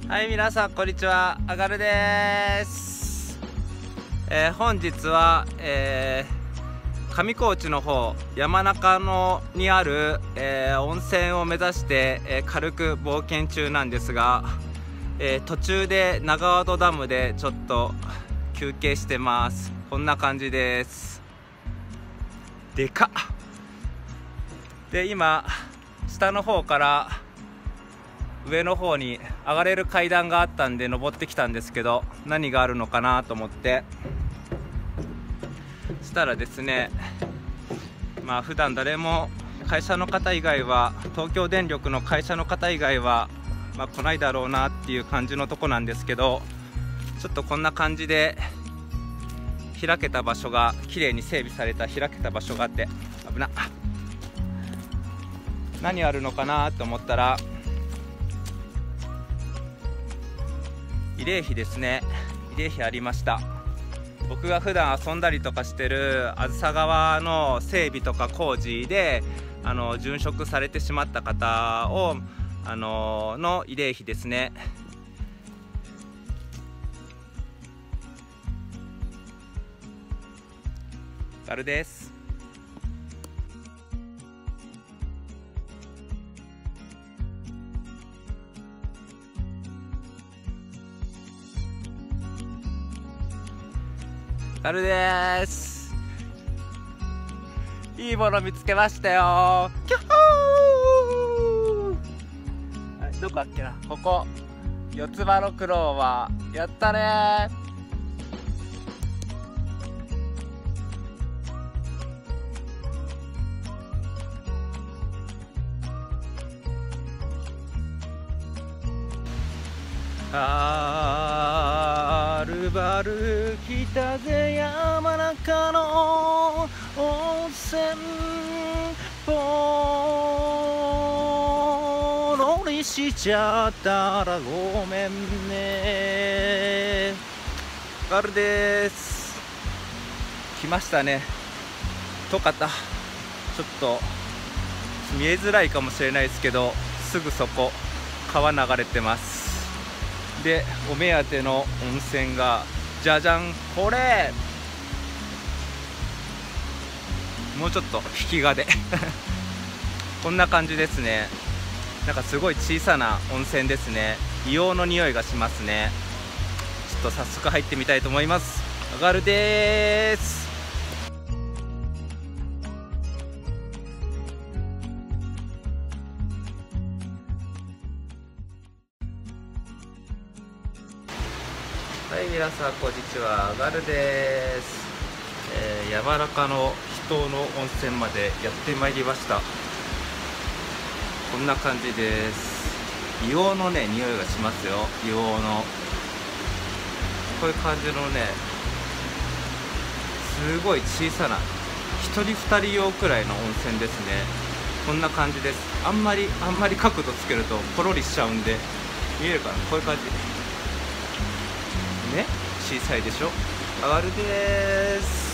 はい、皆さんこんにちは、あがるです。本日は、上高地の方、山中にある、温泉を目指して、軽く冒険中なんですが、途中で長和戸ダムでちょっと休憩してます。こんな感じです。でかっ。で、今下の方から上の方に上がれる階段があったんで登ってきたんですけど、何があるのかなと思って、したらですね、普段誰も会社の方以外は、東京電力の会社の方以外は来ないだろうなっていう感じのとこなんですけど、ちょっとこんな感じで開けた場所が、綺麗に整備された開けた場所があって、危なっ。何あるのかなと思ったら、慰霊碑ですね。慰霊碑ありました。僕が普段遊んだりとかしてるあずさ川の整備とか工事で殉職されてしまった方をの慰霊碑ですね。ガルです。ガルです。いいもの見つけましたよ。キャッホー。はい、どこだっけな、ここ四つ葉のクローバー、やったねー。はるばる来たぜ山中の温泉、ポロリしちゃったらごめんね。ガルです。来ましたね。遠かった。ちょっと見えづらいかもしれないですけど、すぐそこ川流れてます。で、お目当ての温泉がじゃじゃん、これ。もうちょっと引きがでこんな感じですね。なんかすごい小さな温泉ですね。硫黄の匂いがしますね。ちょっと早速入ってみたいと思います。あがるです。はい、皆さんこんにちは、あがるです。山中の秘湯の温泉までやってまいりました。こんな感じです。硫黄のね、匂いがしますよ。硫黄のこういう感じのね、すごい小さな1人2人用くらいの温泉ですね。こんな感じです。あんまり角度つけるとポロリしちゃうんで、見えるかな、こういう感じね。小さいでしょ。あがるです。